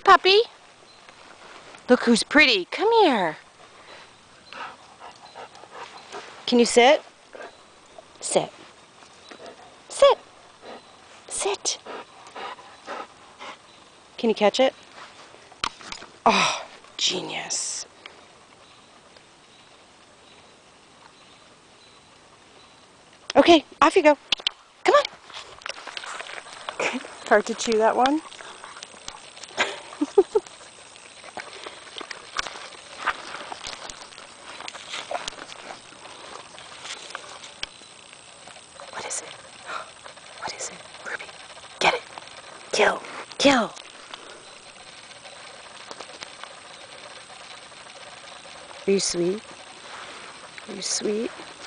puppy. Look who's pretty. Come here. Can you sit? Sit. Sit. Sit. Can you catch it? Oh, genius. Okay, off you go. Come on. Hard to chew that one. What is it? What is it? Ruby, get it. Kill. Kill. Are you sweet? Are you sweet?